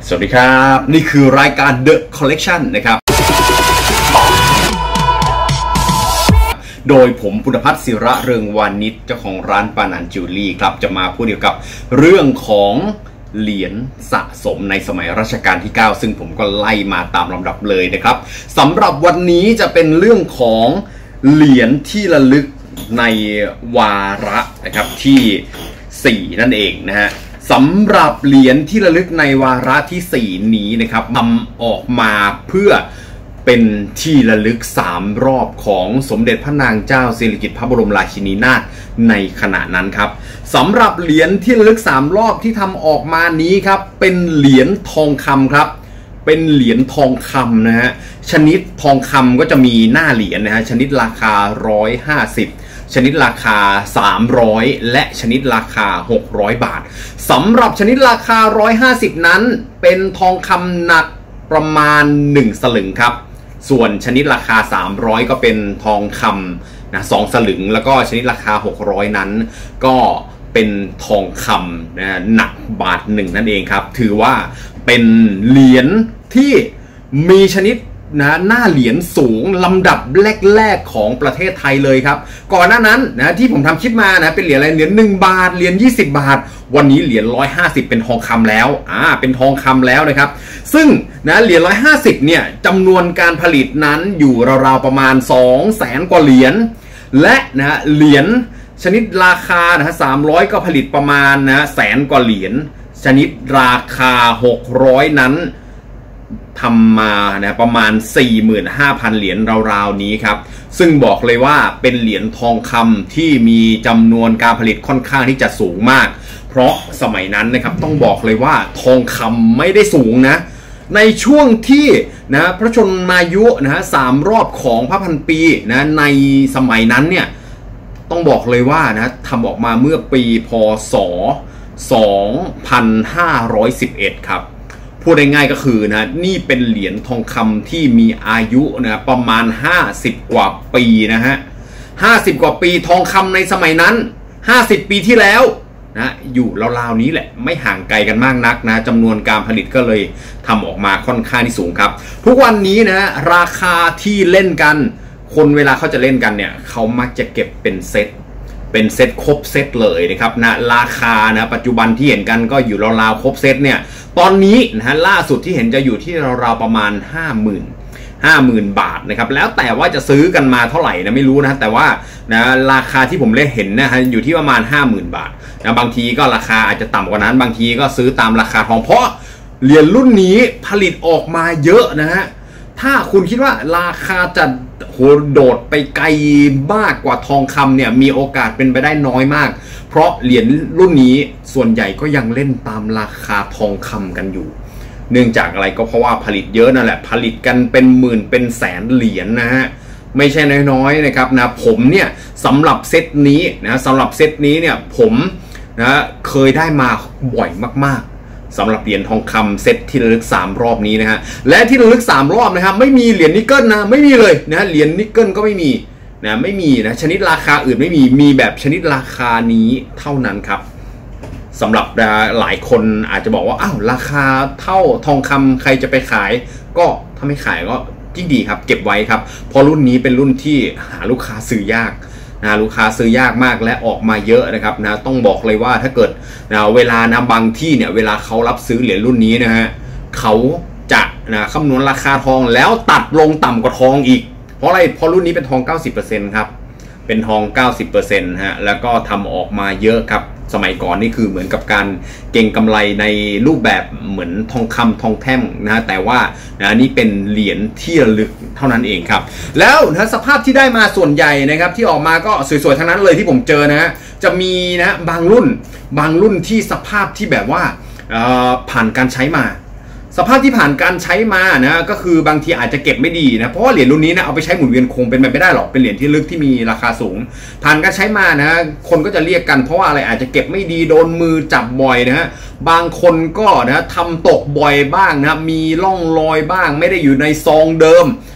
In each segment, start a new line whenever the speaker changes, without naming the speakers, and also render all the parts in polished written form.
สวัสดีครับนี่คือรายการ The Collection นะครับโดยผมพุทธพัฒน์ศิระเรืองวานิชเจ้าของร้านปานันจิวเวลรี่ครับจะมาพูดเกี่ยวกับเรื่องของเหรียญสะสมในสมัยรัชกาลที่ 9ซึ่งผมก็ไล่มาตามลำดับเลยนะครับสำหรับวันนี้จะเป็นเรื่องของเหรียญที่ระลึกในวาระนะครับที่4นั่นเองนะฮะสำหรับเหรียญที่ระลึกในวาระที่4นี้นะครับทำออกมาเพื่อเป็นที่ระลึก3รอบของสมเด็จพระนางเจ้าสิริกิติ์พระบรมราชินีนาถในขณะนั้นครับสำหรับเหรียญที่ระลึก3รอบที่ทำออกมานี้ครับเป็นเหรียญทองคำครับเป็นเหรียญทองคำนะฮะชนิดทองคำก็จะมีหน้าเหรียญนะฮะชนิดราคา150ชนิดราคา300และชนิดราคา600 บาทสำหรับชนิดราคา150นั้นเป็นทองคำหนักประมาณ1สลึงครับส่วนชนิดราคา300ก็เป็นทองคำนะ2สลึงแล้วก็ชนิดราคา600นั้นก็เป็นทองคำนะหนักบาท1นั่นเองครับถือว่าเป็นเหรียญที่มีชนิดนะหน้าเหรียญสูงลำดับแรกๆของประเทศไทยเลยครับก่อนหน้านั้นนะที่ผมทำคลิปมานะเป็นเหรียญอะไรเหรียญ1 บาทเหรียญ20 บาทวันนี้เหรียญ150เป็นทองคำแล้วเป็นทองคำแล้วนะครับซึ่งนะเหรียญ150เนี่ยจำนวนการผลิตนั้นอยู่ราวๆประมาณ 200,000 กว่าเหรียญและนะเหรียญชนิดราคานะ300ก็ผลิตประมาณนะ100,000 กว่าเหรียญชนิดราคา600นั้นทำมานะประมาณ 45,000 เหรียญราวๆนี้ครับซึ่งบอกเลยว่าเป็นเหรียญทองคำที่มีจำนวนการผลิตค่อนข้างที่จะสูงมากเพราะสมัยนั้นนะครับต้องบอกเลยว่าทองคำไม่ได้สูงนะในช่วงที่นะพระชนมายุนะ3 รอบของพระพันปีนะในสมัยนั้นเนี่ยต้องบอกเลยว่านะทำออกมาเมื่อปีพ.ศ. 2511 ครับพูดง่ายๆก็คือนะนี่เป็นเหรียญทองคำที่มีอายุนะประมาณ50 กว่าปีนะฮะ50 กว่าปีทองคำในสมัยนั้น50 ปีที่แล้วนะอยู่ราวๆนี้แหละไม่ห่างไกลกันมากนักนะจำนวนการผลิตก็เลยทำออกมาค่อนข้างที่สูงครับทุกวันนี้นะราคาที่เล่นกันคนเวลาเขาจะเล่นกันเนี่ยเขามักจะเก็บเป็นเซตครบเซตเลยนะครับนะราคานะปัจจุบันที่เห็นกันก็อยู่ราวๆครบเซตเนี่ยตอนนี้นะฮะล่าสุดที่เห็นจะอยู่ที่ราวๆประมาณ50,000 บาทนะครับแล้วแต่ว่าจะซื้อกันมาเท่าไหร่นะไม่รู้นะแต่ว่านะราคาที่ผมเห็นนะฮะอยู่ที่ประมาณ50,000 บาทนะบางทีก็ราคาอาจจะต่ำกว่านั้นบางทีก็ซื้อตามราคาทองเพราะเหรียญรุ่นนี้ผลิตออกมาเยอะนะฮะถ้าคุณคิดว่าราคาจะโดดไปไกลมากกว่าทองคำเนี่ยมีโอกาสเป็นไปได้น้อยมากเพราะเหรียญรุ่นนี้ส่วนใหญ่ก็ยังเล่นตามราคาทองคำกันอยู่เนื่องจากอะไรก็เพราะว่าผลิตเยอะนั่นแหละผลิตกันเป็นหมื่นเป็นแสนเหรียญนะฮะไม่ใช่น้อยๆนะครับนะผมเนี่ยสำหรับเซตนี้นะสำหรับเซตนี้เนี่ยผมนะเคยได้มาบ่อยมากๆสำหรับเหรียญทองคำเซตที่ระลึก3 รอบนี้นะฮะและที่ระลึก3 รอบนะครับไม่มีเหรียญนิกเกิลนะไม่มีเลยนะเหรียญนิกเกิลก็ไม่มีนะไม่มีนะชนิดราคาอื่นไม่มีแบบชนิดราคานี้เท่านั้นครับสำหรับหลายคนอาจจะบอกว่าอ้าวราคาเท่าทองคำใครจะไปขายก็ถ้าไม่ขายก็ยิ่งดีครับเก็บไว้ครับเพราะรุ่นนี้เป็นรุ่นที่หาลูกค้าซื้อยากนะลูกค้าซื้อยากมากและออกมาเยอะนะครับนะต้องบอกเลยว่าถ้าเกิดนะเวลานะบางที่เนี่ยเวลาเขารับซื้อเหรียญรุ่นนี้นะฮะเขาจะนะคำนวณราคาทองแล้วตัดลงต่ำกว่าทองอีกเพราะอะไรเพราะรุ่นนี้เป็นทอง 90% ครับเป็นทอง 90% ฮะแล้วก็ทำออกมาเยอะครับสมัยก่อนนี่คือเหมือนกับการเก็งกำไรในรูปแบบเหมือนทองคำทองแท่งนะแต่ว่านะนี่เป็นเหรียญที่ระลึกเท่านั้นเองครับแล้วนะสภาพที่ได้มาส่วนใหญ่นะครับที่ออกมาก็สวยๆทั้งนั้นเลยที่ผมเจอนะจะมีนะบางรุ่นที่สภาพที่แบบว่าผ่านการใช้มาสภาพที่ผ่านการใช้มานะก็คือบางทีอาจจะเก็บไม่ดีนะเพราะว่าเหรียญรุ่นนี้นะเอาไปใช้หมุนเวียนคงเป็นไปไม่ได้หรอกเป็นเหรียญที่ลึกที่มีราคาสูงผ่านการใช้มานะคนก็จะเรียกกันเพราะว่าอะไรอาจจะเก็บไม่ดีโดนมือจับบ่อยนะฮะบางคนก็นะทำตกบ่อยบ้างนะมีร่องรอยบ้างไม่ได้อยู่ในซองเดิม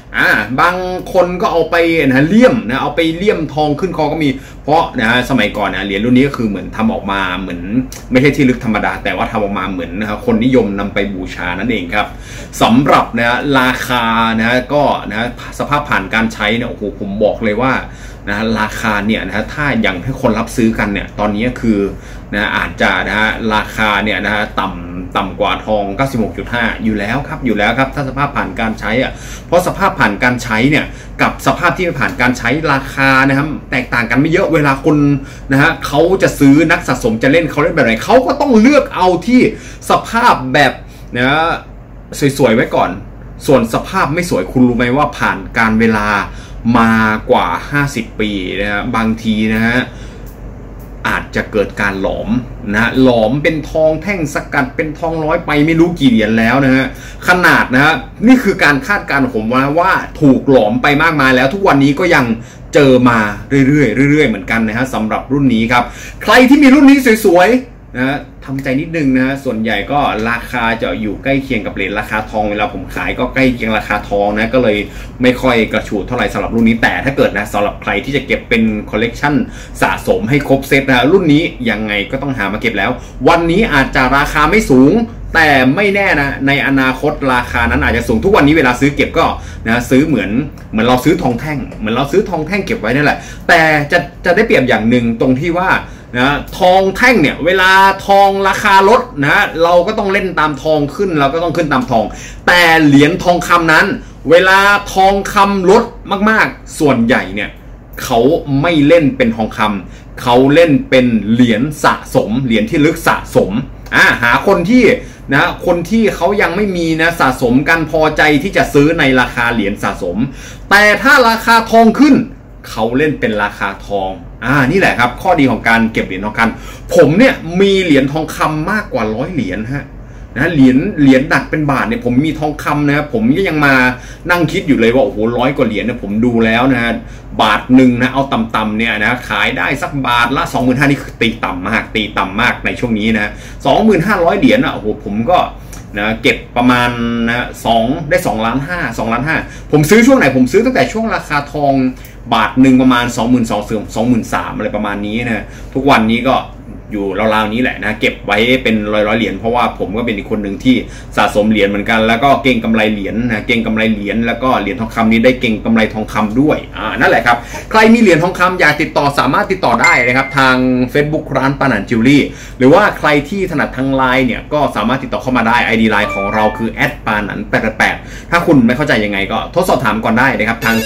บางคนก็เอาไปนะเลี่ยมนะเอาไปเลี่ยมทองขึ้นคอก็มีเพราะนะสมัยก่อนนะเหรียญรุ่นนี้ก็คือเหมือนทำออกมาเหมือนไม่ใช่ที่ลึกธรรมดาแต่ว่าทำออกมาเหมือนนะครับคนนิยมนำไปบูชานั่นเองครับสำหรับนะราคานะก็นะสภาพผ่านการใช้เนี่ยโอ้โหผมบอกเลยว่านะราคาเนี่ยนะถ้าอย่างให้คนรับซื้อกันเนี่ยตอนนี้คือนะอาจจะนะราคาเนี่ยนะต่ำกว่าทอง 96.5 อยู่แล้วครับถ้าสภาพผ่านการใช้เพราะสภาพผ่านการใช้เนี่ยกับสภาพที่ไม่ผ่านการใช้ราคานะครับแตกต่างกันไม่เยอะเวลาคนนะฮะเขาจะซื้อนักสะสมจะเล่นเขาเล่นแบบไหนเขาก็ต้องเลือกเอาที่สภาพแบบนะสวยๆไว้ก่อนส่วนสภาพไม่สวยคุณรู้ไหมว่าผ่านการเวลามากว่า50 ปีนะฮะบางทีนะฮะอาจจะเกิดการหลอมนะหลอมเป็นทองแท่งสกัดเป็นทองร้อยไปไม่รู้กี่เหรียญแล้วนะฮะขนาดนะฮะนี่คือการคาดการณ์ผมว่าถูกหลอมไปมากมายแล้วทุกวันนี้ก็ยังเจอมาเรื่อยๆเหมือนกันนะฮะสำหรับรุ่นนี้ครับใครที่มีรุ่นนี้สวยๆนะทำใจนิดนึงนะส่วนใหญ่ก็ราคาจะอยู่ใกล้เคียงกับเหรียญราคาทองเวลาผมขายก็ใกล้เคียงราคาทองนะก็เลยไม่ค่อยกระฉูดเท่าไหร่สำหรับรุ่นนี้แต่ถ้าเกิดนะสำหรับใครที่จะเก็บเป็นคอลเลกชันสะสมให้ครบเซตนะรุ่นนี้ยังไงก็ต้องหามาเก็บแล้ววันนี้อาจจะราคาไม่สูงแต่ไม่แน่นะในอนาคตราคานั้นอาจจะสูงทุกวันนี้เวลาซื้อเก็บก็นะซื้อเหมือนเราซื้อทองแท่งเหมือนเราซื้อทองแท่งเก็บไว้นั่นแหละแต่จะได้เปรียบอย่างหนึ่งตรงที่ว่านะทองแท่งเนี่ยเวลาทองราคาลดนะเราก็ต้องเล่นตามทองขึ้นเราก็ต้องขึ้นตามทองแต่เหรียญทองคำนั้นเวลาทองคำลดมากๆส่วนใหญ่เนี่ยเขาไม่เล่นเป็นทองคำเขาเล่นเป็นเหรียญสะสมเหรียญที่ลึกสะสมหาคนที่คนที่เขายังไม่มีนะสะสมกันพอใจที่จะซื้อในราคาเหรียญสะสมแต่ถ้าราคาทองขึ้นเขาเล่นเป็นราคาทองนี่แหละครับข้อดีของการเก็บเหรียญทองคำผมเนี่ยมีเหรียญทองคำมากกว่า100 เหรียญนะเหรียญหนักเป็นบาทเนี่ยผมมีทองคำนะครับผมก็ยังมานั่งคิดอยู่เลยว่าโอ้โห100 กว่าเหรียญเนี่ยผมดูแล้วนะบาทหนึ่งนะเอาต่ำๆเนี่ยนะขายได้สักบาทละ 25,000 นี่คือตีต่ำมากในช่วงนี้นะ 2,500 เหรียญโอ้โหผมก็นะเก็บประมาณนะได้2.5 ล้านผมซื้อช่วงไหนผมซื้อตั้งแต่ช่วงราคาทองบาทหนึ่งประมาณ 22,000-23,000 อะไรประมาณนี้นะทุกวันนี้ก็อยู่ราวๆนี้แหละนะเก็บไว้เป็นร้อยเหรียญเพราะว่าผมก็เป็นอีกคนหนึ่งที่สะสมเหรียญเหมือนกันแล้วก็เก่งกำไรเหรียญนะเก่งกำไรเหรียญแล้วก็เหรียญทองคำนี้ได้เก่งกำไรทองคำด้วยนั่นแหละครับใครมีเหรียญทองคำอยากติดต่อสามารถติดต่อได้นะครับทาง Facebook ร้านปานันจิวเวลรี่หรือว่าใครที่ถนัดทางไลน์เนี่ยก็สามารถติดต่อเข้ามาได้ ID ไลน์ของเราคือ@ปานัน888ถ้าคุณไม่เข้าใจยังไงก็โทรสอบถามก่อนได้นะครับทาง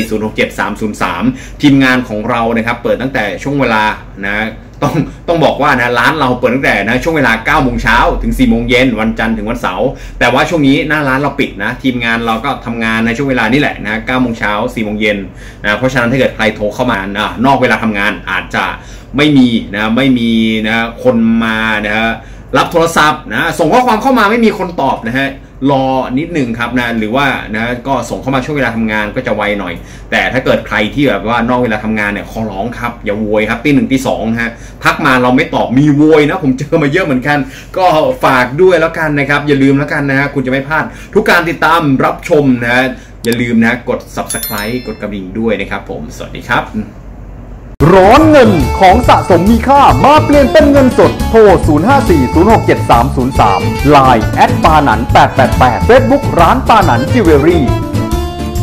0540673303 ทีมงานของเรานะครับเปิดตั้งแต่ช่วงเวลานะต้องบอกว่านะร้านเราเปิดตั้งแต่นะช่วงเวลา 9 โมงเช้าถึง 4 โมงเย็นวันจันทร์ถึงวันเสาร์แต่ว่าช่วงนี้หน้าร้านเราปิดนะทีมงานเราก็ทำงานในช่วงเวลานี่แหละนะ 9 โมงเช้า 4 โมงเย็นนะเพราะฉะนั้นถ้าเกิดใครโทรเข้ามานอกเวลาทำงานอาจจะไม่มีนะคนมานะรับโทรศัพท์นะส่งข้อความเข้ามาไม่มีคนตอบนะฮะรอนิดนึงครับนะหรือว่านะก็ส่งเข้ามาช่วงเวลาทำงานก็จะไวหน่อยแต่ถ้าเกิดใครที่แบบว่านอกเวลาทำงานเนี่ยขอร้องครับอย่าโวยครับตี 1 ตี 2ฮะทักมาเราไม่ตอบมีโวยนะผมเจอมาเยอะเหมือนกันก็ฝากด้วยแล้วกันนะครับอย่าลืมแล้วกันนะฮะคุณจะไม่พลาดทุกการติดตามรับชมนะอย่าลืมนะกด Subscribe กดกระดิ่งด้วยนะครับผมสวัสดีครับ
ร้อนเงินของสะสมมีค่ามาเปลี่ยนเป็นเงินสดโทร 0540673303 Line @ปานัน888 Facebook ร้านปานันจิวเวลรี่